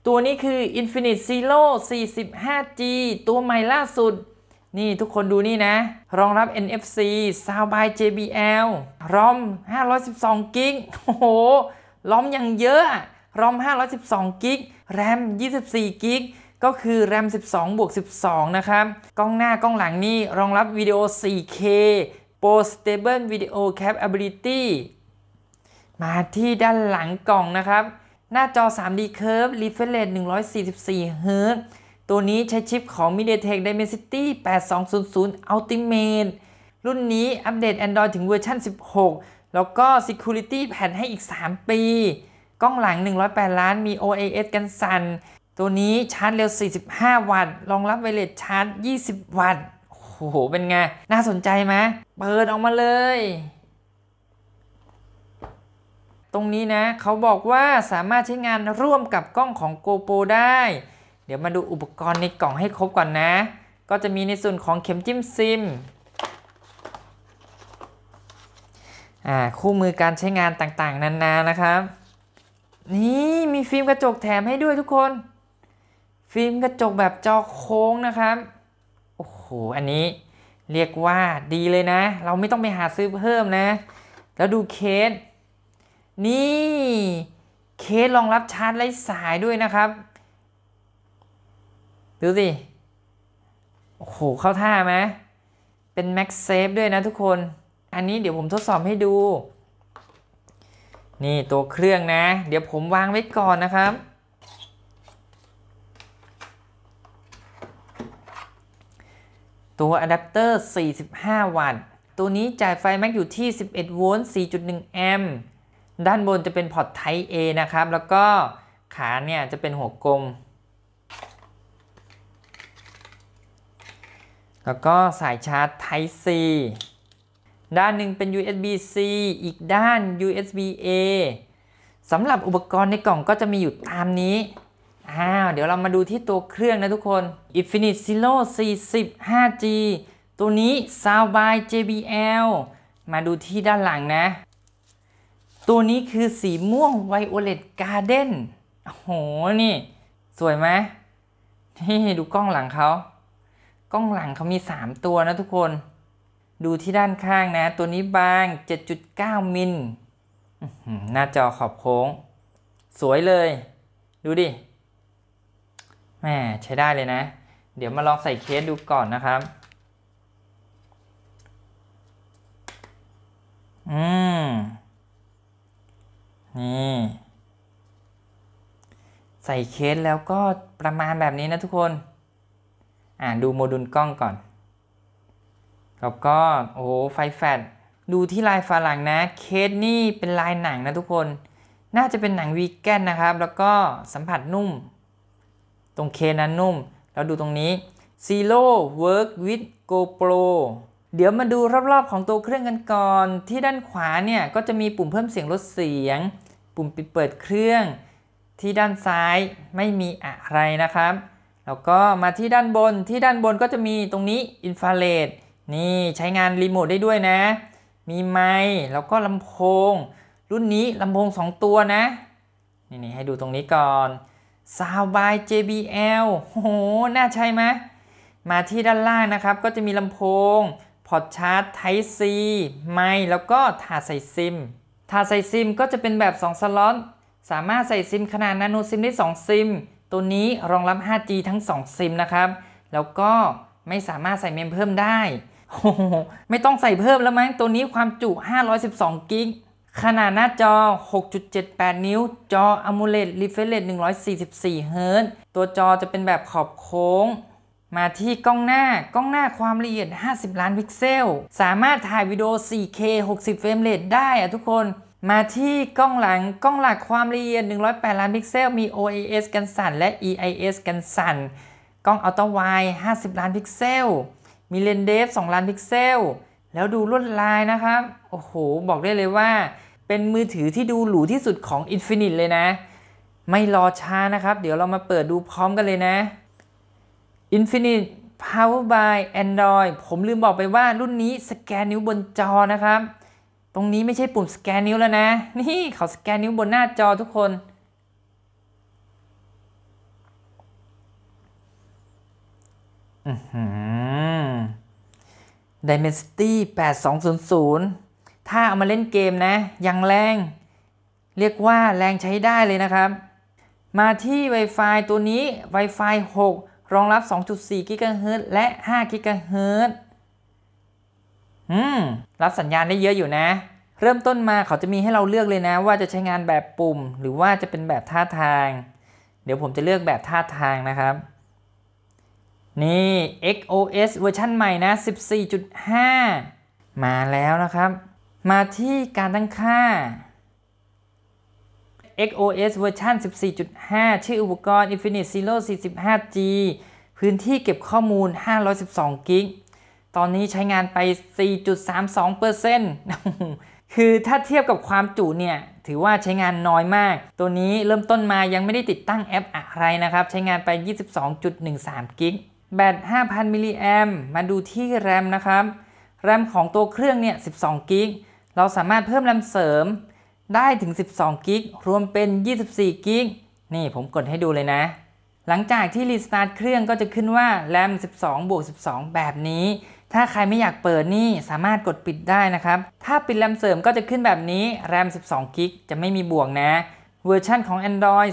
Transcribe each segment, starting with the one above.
ตัวนี้คือ Infinite Zero 45G ตัวใหม่ล่าสุดนี่ทุกคนดูนี่นะรองรับ NFC Sound by JBL ROM 512 GB โอ้โห ROM ยังเยอะ ROM 512 GB RAM 24 GB ก็คือ RAM 12+12 นะครับกล้องหน้ากล้องหลังนี่รองรับวิดีโอ 4K Pro Stable Video Capability มาที่ด้านหลังกล่องนะครับหน้าจอ 3D Curve Refresh Rate 144 Hz ตัวนี้ใช้ชิปของ MediaTek Dimensity 8200 Ultimate รุ่นนี้อัปเดต Android ถึงเวอร์ชัน16 แล้วก็ Security Patch ให้อีก 3 ปี กล้องหลัง 108 ล้านมี OIS กันสั่นตัวนี้ชาร์จเร็ว 45 วัตต์รองรับไวเลสชาร์จ 20 วัตต์โอ้โห เป็นไง น่าสนใจไหมเปิดออกมาเลยตรงนี้นะเขาบอกว่าสามารถใช้งานร่วมกับกล้องของ GoPro ได้เดี๋ยวมาดูอุปกรณ์ในกล่องให้ครบก่อนนะก็จะมีในส่วนของเข็มจิ้มซิมคู่มือการใช้งานต่างๆนานานะครับนี่มีฟิล์มกระจกแถมให้ด้วยทุกคนฟิล์มกระจกแบบจอโค้งนะครับโอ้โหอันนี้เรียกว่าดีเลยนะเราไม่ต้องไปหาซื้อเพิ่มนะแล้วดูเคสนี่เคสรองรับชาร์จไร้สายด้วยนะครับดูสิโอ้โหเข้าท่าไหมเป็น MagSafe ด้วยนะทุกคนอันนี้เดี๋ยวผมทดสอบให้ดูนี่ตัวเครื่องนะเดี๋ยวผมวางไว้ก่อนนะครับตัวอะแดปเตอร์45 วัตต์ตัวนี้จ่ายไฟแม็กอยู่ที่11โวลต์ 4.1 แอมป์ด้านบนจะเป็นพอร์ต Type A นะครับแล้วก็ขาเนี่ยจะเป็นหัวกลมแล้วก็สายชาร์จ Type C ด้านหนึ่งเป็น USB-C อีกด้าน USB-A สำหรับอุปกรณ์ในกล่องก็จะมีอยู่ตามนี้เดี๋ยวเรามาดูที่ตัวเครื่องนะทุกคน Infinite Zero 45G ตัวนี้ Sound by JBL มาดูที่ด้านหลังนะตัวนี้คือสีม่วง Violet Garden โอ้โหนี่สวยไหมนี่ดูกล้องหลังเขากล้องหลังเขามี3ตัวนะทุกคนดูที่ด้านข้างนะตัวนี้บาง 7.9 มิลหน้าจอขอบโค้งสวยเลยดูดิแหมใช้ได้เลยนะเดี๋ยวมาลองใส่เคสดูก่อนนะครับนี่ใส่เคสแล้วก็ประมาณแบบนี้นะทุกคนดูโมดูลกล้องก่อนแล้วก็โอ้โหไฟแฟลชดูที่ลายฝาหลังนะเคสนี่เป็นลายหนังนะทุกคนน่าจะเป็นหนังวีแกนนะครับแล้วก็สัมผัสนุ่มตรงเคสนั้นนุ่มแล้วดูตรงนี้ Zero Work with GoPro เดี๋ยวมาดูรอบๆของตัวเครื่องกันก่อนที่ด้านขวาเนี่ยก็จะมีปุ่มเพิ่มเสียงลดเสียงปุ่มปิดเปิดเครื่องที่ด้านซ้ายไม่มีอะไรนะครับแล้วก็มาที่ด้านบนก็จะมีตรงนี้อินฟราเรดนี่ใช้งานรีโมทได้ด้วยนะมีไมค์แล้วก็ลำโพงรุ่นนี้ลำโพง2ตัวนะนี่ให้ดูตรงนี้ก่อน Sound by JBL โอ้โหน่าใช่ไหมมาที่ด้านล่างนะครับก็จะมีลำโพงพอร์ตชาร์จ Type C ไมค์แล้วก็ถาดใส่ซิมก็จะเป็นแบบ2สล็อตสามารถใส่ซิมขนาดนาโนซิมได้2ซิมตัวนี้รองรับ 5G ทั้ง2ซิมนะครับแล้วก็ไม่สามารถใส่เมมเพิ่มได้ไม่ต้องใส่เพิ่มแล้วมั้งตัวนี้ความจุ512 กิกขนาดหน้าจอ 6.78 นิ้วจอ AMOLED Refresh Rate 144 Hz ตัวจอจะเป็นแบบขอบโค้งมาที่กล้องหน้าความละเอียด50 ล้านพิกเซลสามารถถ่ายวิดีโอ 4K 60 เฟรมเรทได้ทุกคนมาที่กล้องหลักความละเอียด108 ล้านพิกเซลมี OIS กันสั่นและ EIS กันสั่นกล้องอัลตร้าไวด์50 ล้านพิกเซลมีเลนส์เดฟ2 ล้านพิกเซลแล้วดูลวดลายนะครับโอ้โหบอกได้เลยว่าเป็นมือถือที่ดูหรูที่สุดของ Infinite เลยนะไม่รอช้านะครับเดี๋ยวเรามาเปิดดูพร้อมกันเลยนะ Infinite Power by Android ผมลืมบอกไปว่ารุ่นนี้สแกนนิ้วบนจอนะครับตรงนี้ไม่ใช่ปุ่มสแกนนิ้วแล้วนะนี่เขาสแกนนิ้วบนหน้าจอทุกคน Dimensity 8200ถ้าเอามาเล่นเกมนะยังแรงเรียกว่าแรงใช้ได้เลยนะครับมาที่ Wi-Fi ตัวนี้ Wi-Fi 6 รองรับ 2.4 GHz และ 5 GHz รับสัญญาณได้เยอะอยู่นะเริ่มต้นมาเขาจะมีให้เราเลือกเลยนะว่าจะใช้งานแบบปุ่มหรือว่าจะเป็นแบบท่าทางเดี๋ยวผมจะเลือกแบบท่าทางนะครับนี่ XOS เวอร์ชันใหม่นะ 14.5 มาแล้วนะครับมาที่การตั้งค่า XOS เวอร์ชัน 14.5 ชื่ออุปกรณ์ Infinite Zero 45G พื้นที่เก็บข้อมูล512 กิกตอนนี้ใช้งานไป 4.32% คือถ้าเทียบกับความจุเนี่ยถือว่าใช้งานน้อยมากตัวนี้เริ่มต้นมายังไม่ได้ติดตั้งแอปอะไรนะครับใช้งานไป 22.13 กิกแบต 5,000 มิลลิแอมป์มาดูที่แรมนะครับแรมของตัวเครื่องเนี่ย 12 กิกเราสามารถเพิ่มแรมเสริมได้ถึง 12 กิกรวมเป็น 24 กิกนี่ผมกดให้ดูเลยนะหลังจากที่รีสตาร์ทเครื่องก็จะขึ้นว่าแรม 12+12 แบบนี้ถ้าใครไม่อยากเปิดนี่สามารถกดปิดได้นะครับถ้าปิดแรมเสริมก็จะขึ้นแบบนี้แรม 12 กิกจะไม่มีบวกนะเวอร์ชันของ Android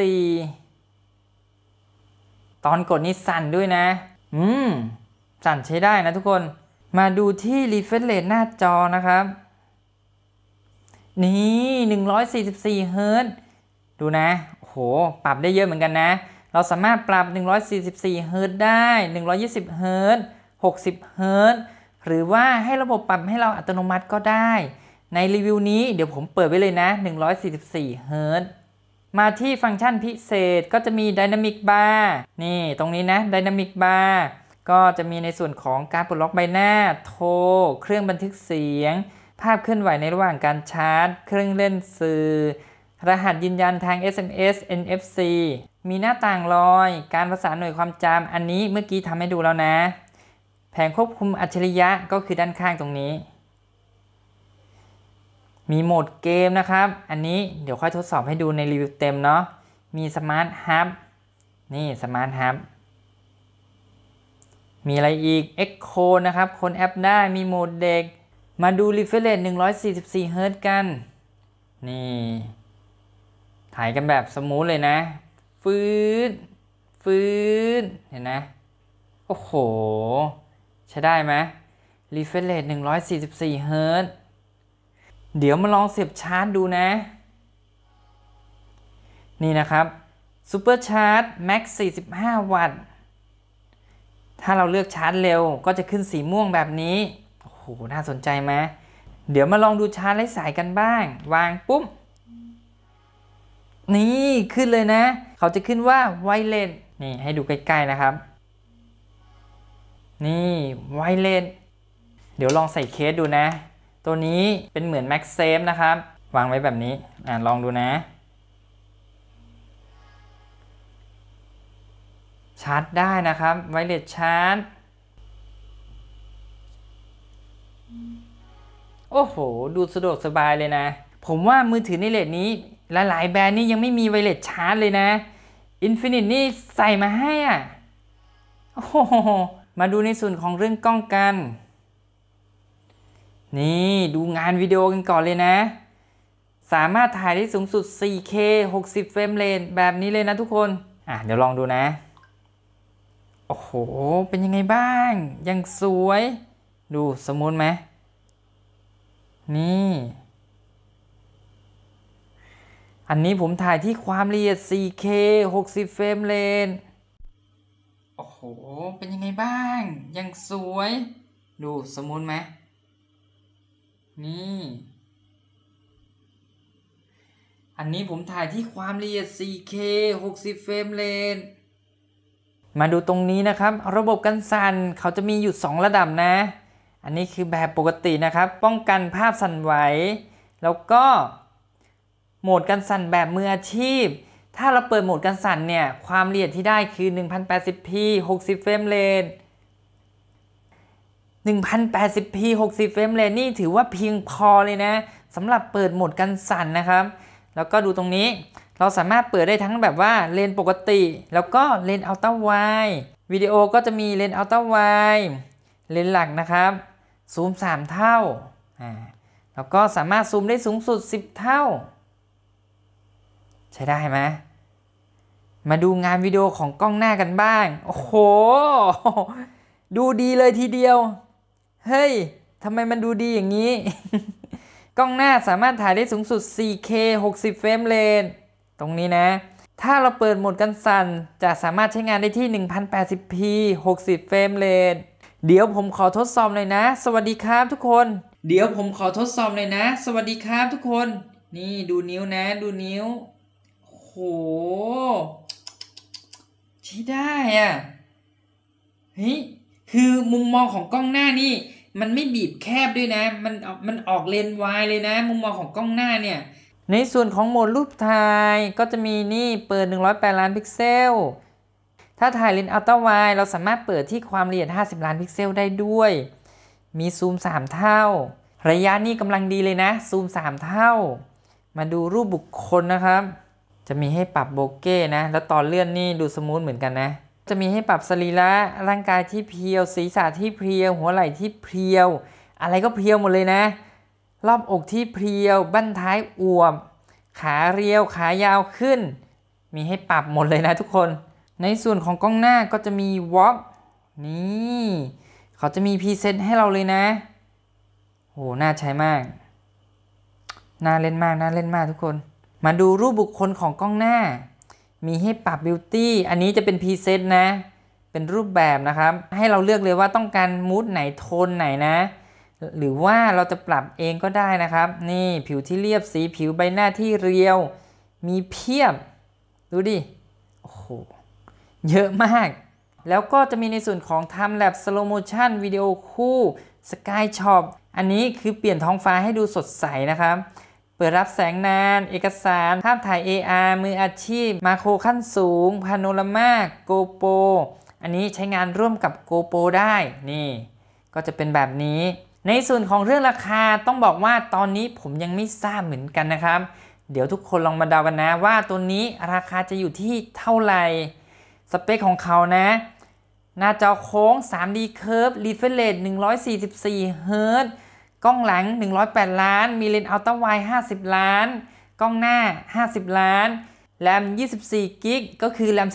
14 ตอนกดนี่สั่นด้วยนะสั่นใช้ได้นะทุกคนมาดูที่ refresh rate หน้าจอนะครับนี่144 เฮิรตซ์ดูนะโอ้โหปรับได้เยอะเหมือนกันนะเราสามารถปรับ144 เฮิรตซ์ได้120 เฮิรตซ์60 เฮิรตซ์หรือว่าให้ระบบปรับให้เราอัตโนมัติก็ได้ในรีวิวนี้เดี๋ยวผมเปิดไว้เลยนะ144 เฮิรตซ์มาที่ฟังก์ชันพิเศษก็จะมี Dynamic Bar นี่ตรงนี้นะ Dynamic Bar ก็จะมีในส่วนของการปลดล็อกใบหน้าโทรเครื่องบันทึกเสียงภาพเคลื่อนไหวในระหว่างการชาร์จเครื่องเล่นสื่อรหัสยืนยันทาง SMS NFC มีหน้าต่างลอยการประสานหน่วยความจำอันนี้เมื่อกี้ทำให้ดูแล้วนะแผงควบคุมอัจฉริยะก็คือด้านข้างตรงนี้มีโหมดเกมนะครับอันนี้เดี๋ยวค่อยทดสอบให้ดูในรีวิวเต็มเนาะมีสมาร์ทฮับนี่สมาร์ทฮับมีอะไรอีก Echo นะครับคนแอปได้มีโหมดเด็กมาดู refresh rate 144 เฮิรตซ์กันนี่ถ่ายกันแบบสมูทเลยนะฟืดเห็นนะโอ้โหใช้ได้ไหม refresh rate 144 เฮิรตซ์เดี๋ยวมาลองเสียบชาร์จดูนะนี่นะครับ Super Charge Max 45 วัตต์ถ้าเราเลือกชาร์จเร็วก็จะขึ้นสีม่วงแบบนี้โอ้โหน่าสนใจไหมเดี๋ยวมาลองดูชาร์จไร้สายกันบ้างวางปุ๊บนี่ขึ้นเลยนะเขาจะขึ้นว่าไวเลสนี่ให้ดูใกล้ๆนะครับนี่ไวเลสเดี๋ยวลองใส่เคสดูนะตัวนี้เป็นเหมือน MagSafe นะครับวางไว้แบบนี้ลองดูนะชาร์จได้นะครับไวเลสชาร์จโอ้โหดูสะดวกสบายเลยนะผมว่ามือถือในเลนนี้หลายๆแบรนด์นี่ยังไม่มีไวเลสชาร์จเลยนะ Infinite นี่ใส่มาให้โอ้โหมาดูในส่วนของเรื่องกล้องกันนี่ดูงานวิดีโอกันก่อนเลยนะสามารถถ่ายได้สูงสุด 4K 60 เฟรมเรทแบบนี้เลยนะทุกคนเดี๋ยวลองดูนะโอ้โหเป็นยังไงบ้างยังสวยดูสมูทไหมนี่อันนี้ผมถ่ายที่ความละเอียด 4K 60 เฟรมเรทโอ้โหเป็นยังไงบ้างยังสวยดูสมูทไหมนี่อันนี้ผมถ่ายที่ความละเอียด 4K 60 เฟรมเรทมาดูตรงนี้นะครับระบบกันสั่นเขาจะมีอยู่2ระดับนะอันนี้คือแบบปกตินะครับป้องกันภาพสั่นไหวแล้วก็โหมดกันสั่นแบบมืออาชีพถ้าเราเปิดโหมดกันสั่นเนี่ยความละเอียดที่ได้คือ 1080p 60 เฟรมเรท 1080p 60 เฟรมเรทนี่ถือว่าเพียงพอเลยนะสำหรับเปิดโหมดกันสั่นนะครับแล้วก็ดูตรงนี้เราสามารถเปิดได้ทั้งแบบว่าเลนส์ปกติแล้วก็เลนส์อัลตร้าไวด์วิดีโอก็จะมีเลนส์อัลตร้าไวด์เลนส์หลักนะครับซูม3เท่าแล้วก็สามารถซูมได้สูงสุด10เท่าใช้ได้ไหมมาดูงานวิดีโอของกล้องหน้ากันบ้างโอ้โหดูดีเลยทีเดียวเฮ้ยทำไมมันดูดีอย่างนี้ กล้องหน้าสามารถถ่ายได้สูงสุด 4K 60 เฟรมเรทตรงนี้นะถ้าเราเปิดโหมดกันสั่นจะสามารถใช้งานได้ที่ 1080p 60 เฟรมเรทเดี๋ยวผมขอทดสอบหน่อยนะสวัสดีครับทุกคนเดี๋ยวผมขอทดสอบหน่อยนะสวัสดีครับทุกคนนี่ดูนิ้วนะดูนิ้วโหใช้ได้อ่ะเฮ้ยคือมุมมองของกล้องหน้านี่มันไม่บีบแคบด้วยนะมันออกเลนส์วายเลยนะมุมมองของกล้องหน้าเนี่ยในส่วนของโหมดรูปถ่ายก็จะมีนี่เปิด108ล้านพิกเซลถ้าถ่ายเลนส์อัลตร้าไวด์เราสามารถเปิดที่ความละเอียด50ล้านพิกเซลได้ด้วยมีซูม3เท่าระยะนี่กำลังดีเลยนะซูม3เท่ามาดูรูปบุคคลนะครับจะมีให้ปรับโบเก้นะแล้วตอนเลื่อนนี่ดูสมูทเหมือนกันนะจะมีให้ปรับสรีระร่างกายที่เพรียวศีรษะที่เพรียวหัวไหล่ที่เพรียวอะไรก็เพรียวหมดเลยนะรอบอกที่เพรียวบั้นท้ายอวบขาเรียวขายาวขึ้นมีให้ปรับหมดเลยนะทุกคนในส่วนของกล้องหน้าก็จะมีวอล์กนี่เขาจะมีพรีเซตให้เราเลยนะโหน่าใช้มากน่าเล่นมากน่าเล่นมากทุกคนมาดูรูปบุคคลของกล้องหน้ามีให้ปรับบิวตี้อันนี้จะเป็นพรีเซตนะเป็นรูปแบบนะครับให้เราเลือกเลยว่าต้องการมูดไหนโทนไหนนะหรือว่าเราจะปรับเองก็ได้นะครับนี่ผิวที่เรียบสีผิวใบหน้าที่เรียวมีเพียบดูดิโอ้โหเยอะมากแล้วก็จะมีในส่วนของ Time Lapse Slow Motion วิดีโอคู่ Sky Shot อันนี้คือเปลี่ยนท้องฟ้าให้ดูสดใสนะครับเปิดรับแสงนานเอกสารภาพถ่าย AR มืออาชีพมาโครขั้นสูงพาโนรามาโกโปรอันนี้ใช้งานร่วมกับโกโปรได้นี่ก็จะเป็นแบบนี้ในส่วนของเรื่องราคาต้องบอกว่าตอนนี้ผมยังไม่ทราบเหมือนกันนะครับเดี๋ยวทุกคนลองมาเดากันนะว่าตัวนี้ราคาจะอยู่ที่เท่าไหร่สเปคของเขานะหน้าจอโค้ง 3D Curve Refresh Rate 144 เฮิรตซ์กล้องหลัง108ล้านมีเลนส์อัลตร้าไวด์50ล้านกล้องหน้า50ล้านแรม24กิกก็คือแรม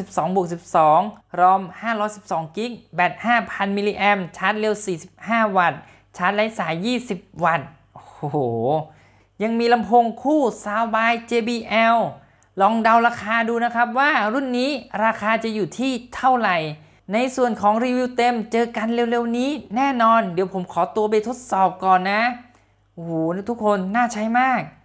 12+12รอม512กิกแบต 5,000 มิลลิแอมชาร์จเร็ว45วัตต์ชาร์จไร้สาย20วัตต์โอ้โหยังมีลำโพงคู่ Sound by JBL ลองเดาราคาดูนะครับว่ารุ่นนี้ราคาจะอยู่ที่เท่าไหร่ในส่วนของรีวิวเต็มเจอกันเร็วๆนี้แน่นอนเดี๋ยวผมขอตัวไปทดสอบก่อนนะโอ้โหทุกคนน่าใช้มาก